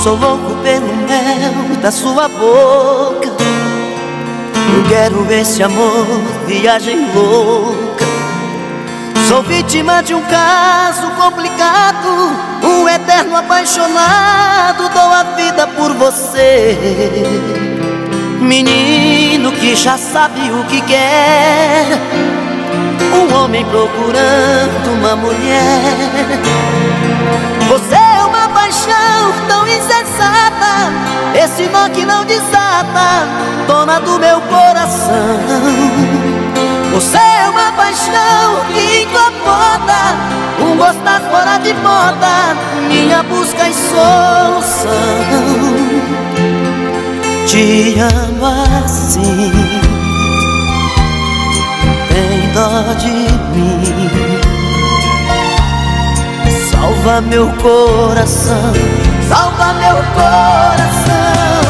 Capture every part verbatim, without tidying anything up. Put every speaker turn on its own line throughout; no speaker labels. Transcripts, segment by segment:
Sou louco pelo mel da sua boca. Eu quero esse amor, viagem louca. Sou vítima de um caso complicado, um eterno apaixonado. Dou a vida por você, menino que já sabe o que quer. Um homem procurando uma mulher. Você é uma paixão tão insensata, esse nó que não desata, dona do meu coração. Você é uma paixão que incomoda, um gostar fora de moda, minha busca e solução. Te amo assim, tem dó de mim. Salva meu coração, salva meu coração.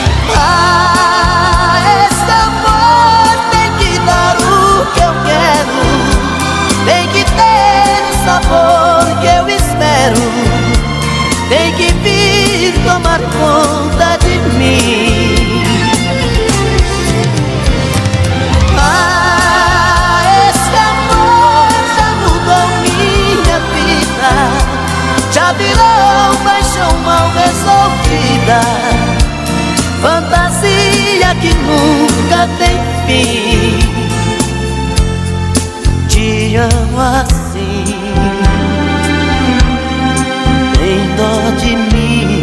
Ah, esse amor tem que dar o que eu quero, tem que ter o sabor que eu espero, tem que vir tomar conta de mim. Ah, esse amor já mudou minha vida, já virou paixão mal resolvida, fantasia que nunca tem fim. Te amo assim, tem dó de mim.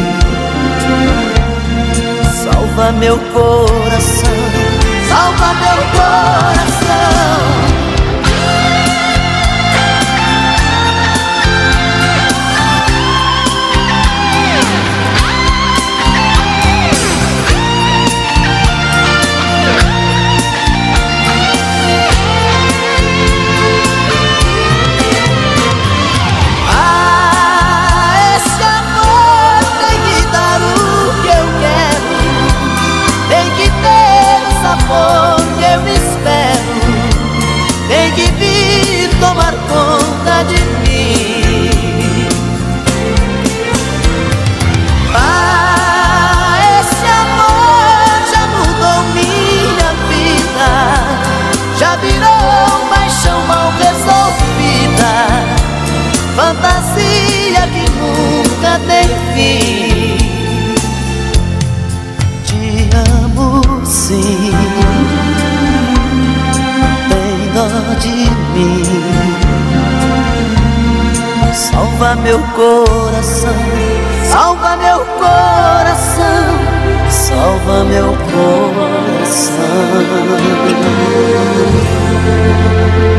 Salva meu coração, salva meu coração. Tomar conta de mim. Ah, esse amor já mudou minha vida, já virou paixão mal resolvida, fantasia que nunca tem fim. Te amo sim, tem dó de mim. Salva meu coração, salva meu coração, salva meu coração.